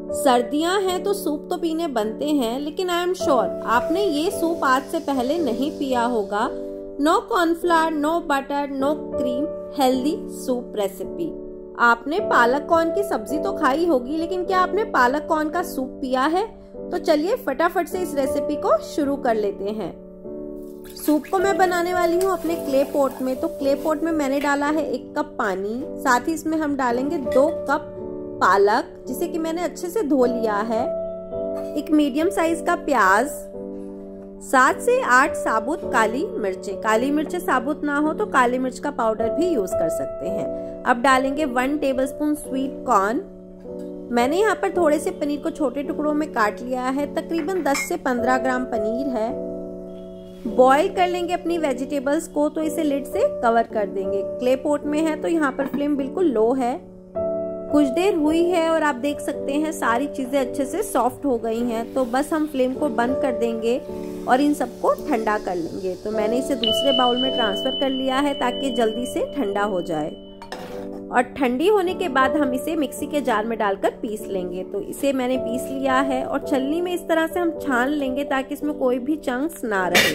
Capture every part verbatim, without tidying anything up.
सर्दियां हैं तो सूप तो पीने बनते हैं, लेकिन आई एम श्योर आपने ये सूप आज से पहले नहीं पिया होगा। No cornflour, no butter, no cream, healthy soup recipe. आपने पालक कॉर्न की सब्जी तो खाई होगी, लेकिन क्या आपने पालक कॉर्न का सूप पिया है? तो चलिए फटाफट से इस रेसिपी को शुरू कर लेते हैं। सूप को मैं बनाने वाली हूँ अपने क्ले पॉट में। तो क्ले पॉट में मैंने डाला है एक कप पानी, साथ ही इसमें हम डालेंगे दो कप पालक, जिसे कि मैंने अच्छे से धो लिया है, एक मीडियम साइज का प्याज, सात से आठ साबुत काली मिर्चें। काली मिर्चें साबुत ना हो तो काली मिर्च का पाउडर भी यूज कर सकते हैं। अब डालेंगे वन टेबलस्पून स्वीट कॉर्न। मैंने यहाँ पर थोड़े से पनीर को छोटे टुकड़ों में काट लिया है, तकरीबन दस से पंद्रह ग्राम पनीर है। बॉईल कर लेंगे अपनी वेजिटेबल्स को, तो इसे लिड से कवर कर देंगे। क्ले पॉट में है तो यहाँ पर फ्लेम बिल्कुल लो है। कुछ देर हुई है और आप देख सकते हैं सारी चीजें अच्छे से सॉफ्ट हो गई हैं। तो बस हम फ्लेम को बंद कर देंगे और इन सबको ठंडा कर लेंगे। तो मैंने इसे दूसरे बाउल में ट्रांसफर कर लिया है ताकि जल्दी से ठंडा हो जाए। और ठंडी होने के बाद हम इसे मिक्सी के जार में डालकर पीस लेंगे। तो इसे मैंने पीस लिया है और छलनी में इस तरह से हम छान लेंगे ताकि इसमें कोई भी चंक्स ना रहे।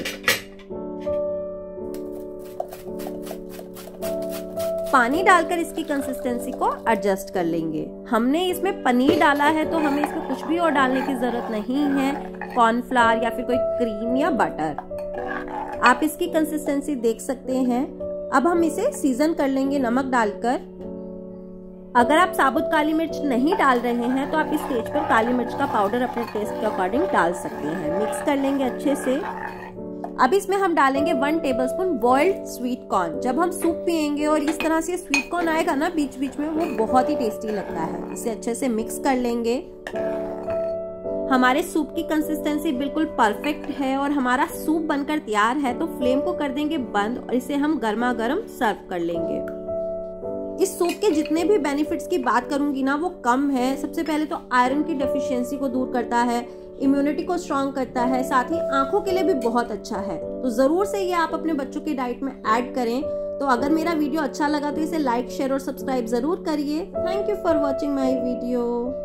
पानी डालकर इसकी कंसिस्टेंसी को एडजस्ट कर लेंगे। हमने इसमें पनीर डाला है तो हमें इसमें कुछ भी और डालने की जरूरत नहीं है, कॉर्नफ्लावर या फिर कोई क्रीम या बटर। आप इसकी कंसिस्टेंसी देख सकते हैं। अब हम इसे सीजन कर लेंगे नमक डालकर। अगर आप साबुत काली मिर्च नहीं डाल रहे हैं तो आप इस स्टेज पर काली मिर्च का पाउडर अपने टेस्ट के अकॉर्डिंग डाल सकते हैं। मिक्स कर लेंगे अच्छे से। अब इसमें हम डालेंगे one tablespoon boiled sweet corn. जब हम सूप पिएंगे और इस तरह से स्वीट कॉर्न आएगा ना बीच बीच में, वो बहुत ही टेस्टी लगता है। इसे अच्छे से मिक्स कर लेंगे। हमारे सूप की कंसिस्टेंसी बिल्कुल परफेक्ट है और हमारा सूप बनकर तैयार है। तो फ्लेम को कर देंगे बंद और इसे हम गर्मा गर्म सर्व कर लेंगे। इस सूप के जितने भी बेनिफिट्स की बात करूंगी ना, वो कम है। सबसे पहले तो आयरन की डेफिशिएंसी को दूर करता है, इम्यूनिटी को स्ट्रॉन्ग करता है, साथ ही आंखों के लिए भी बहुत अच्छा है। तो जरूर से ये आप अपने बच्चों की डाइट में ऐड करें। तो अगर मेरा वीडियो अच्छा लगा तो इसे लाइक, शेयर और सब्सक्राइब जरूर करिए। Thank you for watching my video.